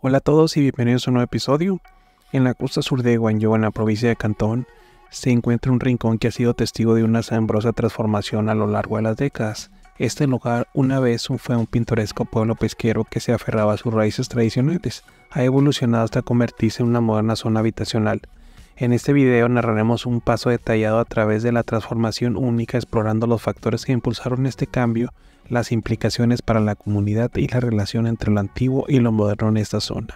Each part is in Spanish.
Hola a todos y bienvenidos a un nuevo episodio. En la costa sur de Guangzhou, en la provincia de Cantón, se encuentra un rincón que ha sido testigo de una asombrosa transformación a lo largo de las décadas. Este lugar una vez fue un pintoresco pueblo pesquero que se aferraba a sus raíces tradicionales. Ha evolucionado hasta convertirse en una moderna zona habitacional. En este video narraremos un paso detallado a través de la transformación única, explorando los factores que impulsaron este cambio, las implicaciones para la comunidad y la relación entre lo antiguo y lo moderno en esta zona.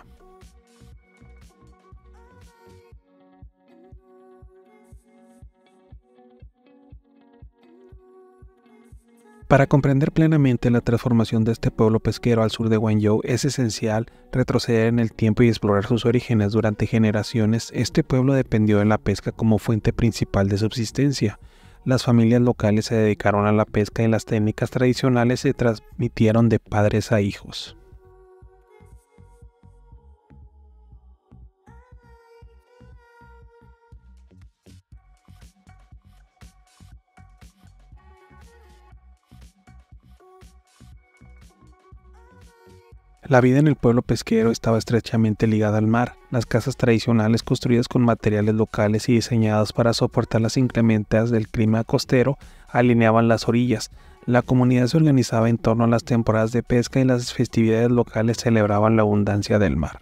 Para comprender plenamente la transformación de este pueblo pesquero al sur de Guangzhou, es esencial retroceder en el tiempo y explorar sus orígenes. Durante generaciones, este pueblo dependió de la pesca como fuente principal de subsistencia. Las familias locales se dedicaron a la pesca y las técnicas tradicionales se transmitieron de padres a hijos. La vida en el pueblo pesquero estaba estrechamente ligada al mar. Las casas tradicionales, construidas con materiales locales y diseñadas para soportar las inclemencias del clima costero, alineaban las orillas. La comunidad se organizaba en torno a las temporadas de pesca y las festividades locales celebraban la abundancia del mar.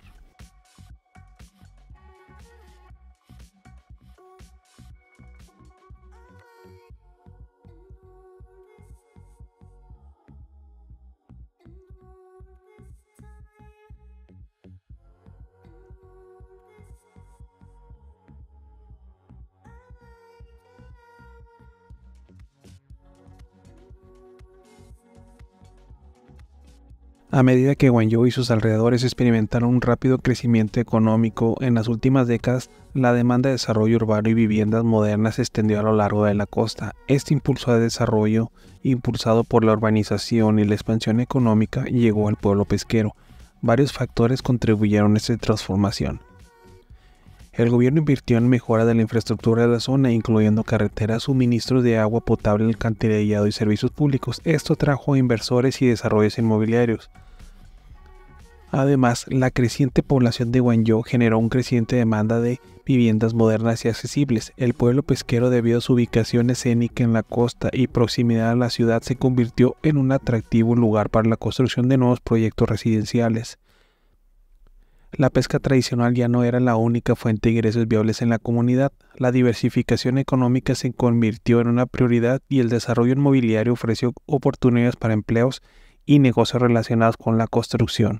A medida que Guangzhou y sus alrededores experimentaron un rápido crecimiento económico en las últimas décadas, la demanda de desarrollo urbano y viviendas modernas se extendió a lo largo de la costa. Este impulso de desarrollo, impulsado por la urbanización y la expansión económica, llegó al pueblo pesquero. Varios factores contribuyeron a esta transformación. El gobierno invirtió en mejora de la infraestructura de la zona, incluyendo carreteras, suministros de agua potable, alcantarillado y servicios públicos. Esto trajo inversores y desarrollos inmobiliarios. Además, la creciente población de Guangzhou generó una creciente demanda de viviendas modernas y accesibles. El pueblo pesquero, debido a su ubicación escénica en la costa y proximidad a la ciudad, se convirtió en un atractivo lugar para la construcción de nuevos proyectos residenciales. La pesca tradicional ya no era la única fuente de ingresos viables en la comunidad. La diversificación económica se convirtió en una prioridad y el desarrollo inmobiliario ofreció oportunidades para empleos y negocios relacionados con la construcción.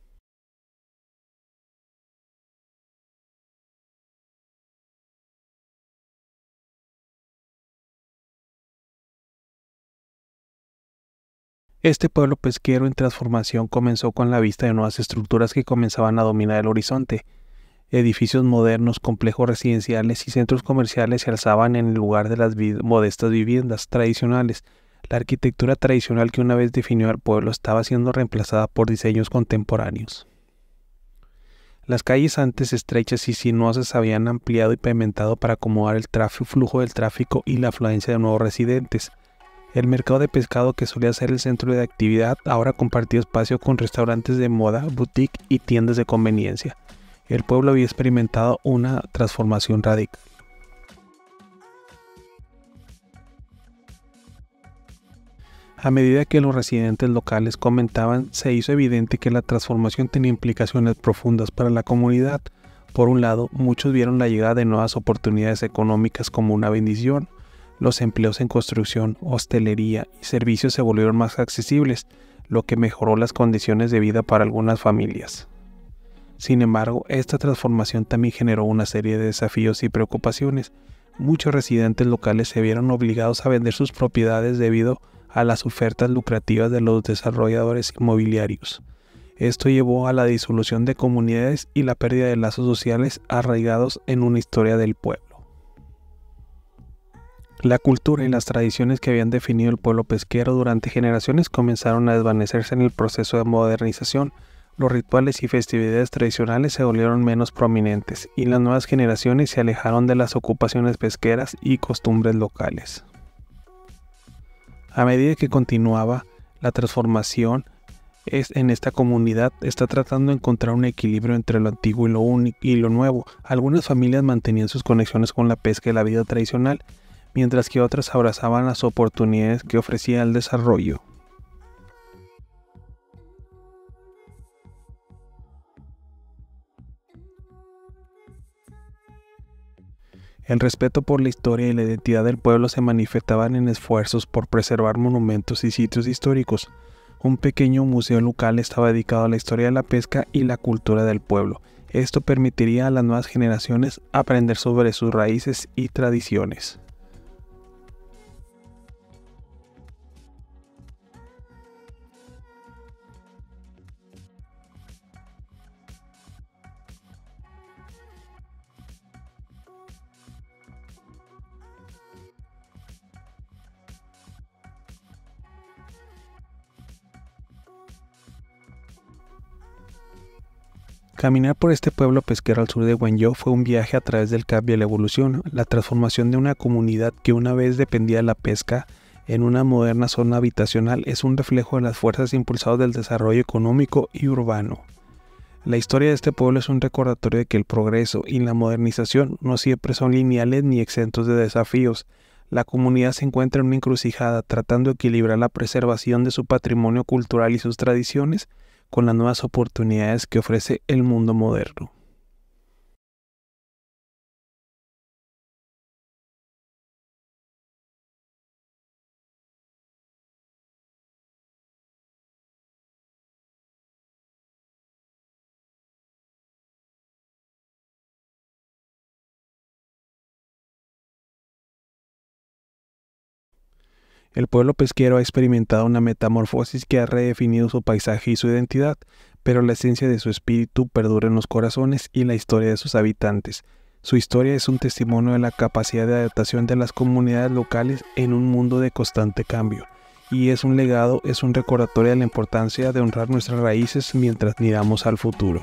Este pueblo pesquero en transformación comenzó con la vista de nuevas estructuras que comenzaban a dominar el horizonte. Edificios modernos, complejos residenciales y centros comerciales se alzaban en el lugar de las modestas viviendas tradicionales. La arquitectura tradicional que una vez definió al pueblo estaba siendo reemplazada por diseños contemporáneos. Las calles antes estrechas y sinuosas se habían ampliado y pavimentado para acomodar el flujo del tráfico y la afluencia de nuevos residentes. El mercado de pescado, que solía ser el centro de actividad, ahora compartió espacio con restaurantes de moda, boutique y tiendas de conveniencia. El pueblo había experimentado una transformación radical. A medida que los residentes locales comentaban, se hizo evidente que la transformación tenía implicaciones profundas para la comunidad. Por un lado, muchos vieron la llegada de nuevas oportunidades económicas como una bendición. Los empleos en construcción, hostelería y servicios se volvieron más accesibles, lo que mejoró las condiciones de vida para algunas familias. Sin embargo, esta transformación también generó una serie de desafíos y preocupaciones. Muchos residentes locales se vieron obligados a vender sus propiedades debido a las ofertas lucrativas de los desarrolladores inmobiliarios. Esto llevó a la disolución de comunidades y la pérdida de lazos sociales arraigados en una historia del pueblo. La cultura y las tradiciones que habían definido el pueblo pesquero durante generaciones comenzaron a desvanecerse en el proceso de modernización. Los rituales y festividades tradicionales se volvieron menos prominentes y las nuevas generaciones se alejaron de las ocupaciones pesqueras y costumbres locales. A medida que continuaba la transformación, En esta comunidad está tratando de encontrar un equilibrio entre lo antiguo y lo nuevo. Algunas familias mantenían sus conexiones con la pesca y la vida tradicional, mientras que otras abrazaban las oportunidades que ofrecía el desarrollo. El respeto por la historia y la identidad del pueblo se manifestaban en esfuerzos por preservar monumentos y sitios históricos. Un pequeño museo local estaba dedicado a la historia de la pesca y la cultura del pueblo. Esto permitiría a las nuevas generaciones aprender sobre sus raíces y tradiciones. Caminar por este pueblo pesquero al sur de Guangzhou fue un viaje a través del cambio y la evolución, la transformación de una comunidad que una vez dependía de la pesca en una moderna zona habitacional es un reflejo de las fuerzas impulsadas del desarrollo económico y urbano. La historia de este pueblo es un recordatorio de que el progreso y la modernización no siempre son lineales ni exentos de desafíos. La comunidad se encuentra en una encrucijada tratando de equilibrar la preservación de su patrimonio cultural y sus tradiciones con las nuevas oportunidades que ofrece el mundo moderno. El pueblo pesquero ha experimentado una metamorfosis que ha redefinido su paisaje y su identidad, pero la esencia de su espíritu perdura en los corazones y la historia de sus habitantes. Su historia es un testimonio de la capacidad de adaptación de las comunidades locales en un mundo de constante cambio, y es un legado, es un recordatorio de la importancia de honrar nuestras raíces mientras miramos al futuro.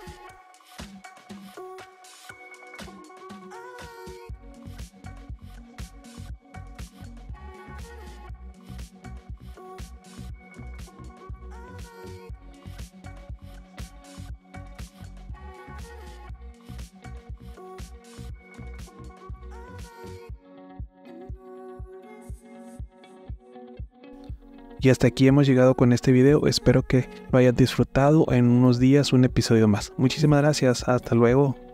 Y hasta aquí hemos llegado con este video, espero que lo hayas disfrutado. En unos días un episodio más. Muchísimas gracias, hasta luego.